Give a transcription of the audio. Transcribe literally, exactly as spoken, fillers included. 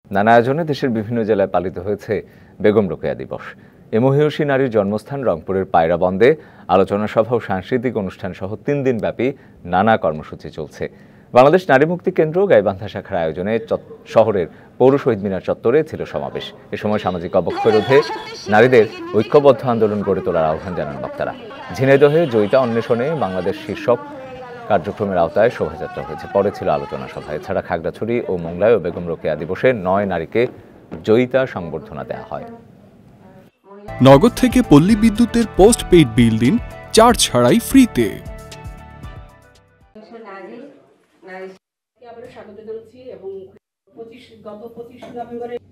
নানা আয়োজনে দেশের বিভিন্ন জেলায় পালিত হয়েছে বেগম রোকেয়া দিবস। এ মহিয়সী নারীর জন্মস্থান রংপুরের পায়রা বন্দে আলোচনা সভা ও সাংস্কৃতিক অনুষ্ঠান সহ তিন দিন ব্যাপী নানা কর্মসূচি চলছে। বাংলাদেশ নারী মুক্তি কেন্দ্র গাইবান্ধা শাখার আয়োজনে শহরের পৌর শহীদ মিনার চত্বরে ছিল সমাবেশ। এ সময় সামাজিক অবক্ষয় নারীদের ঐক্যবদ্ধ আন্দোলন গড়ে তোলার আহ্বান জানান বক্তারা। ঝিনাইদহে জয়িতা অন্বেষণে বাংলাদেশ শীর্ষক কার্যক্রমের আওতায় শোভাযাত্রা হয়েছে। পরে ছিল আলোচনা সভা। এছাড়া খাগড়াছড়ি ও মোংলায় বেগম রোকেয়া দিবসে নয় নারীকে জয়িতা সংবর্ধনা দেওয়া হয়। নগদ থেকে পল্লী বিদ্যুতের পোস্ট পেইড বিল দিন চার্জ ছাড়াই ফ্রিতে। স্বাগত জানাচ্ছি এবং গত পঁচিশ নভেম্বরে